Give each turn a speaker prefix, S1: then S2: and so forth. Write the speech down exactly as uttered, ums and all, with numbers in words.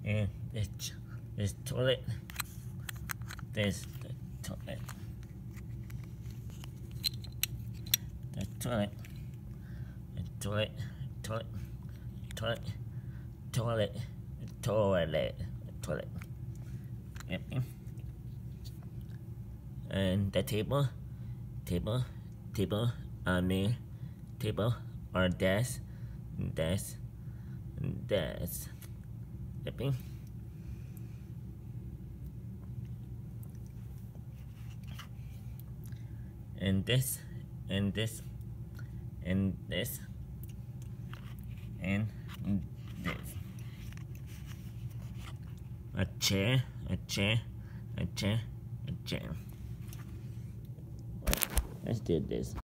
S1: And this, this toilet. This the toilet. The toilet. The toilet. Toilet. Toilet. Toilet. Toilet. Toilet. Yep. And the table. Table. Table. On there. Table. Or desk. Desk. Desk. Yep. And this, and this, and this, and this. A chair, a chair, a chair, a chair. Let's do this.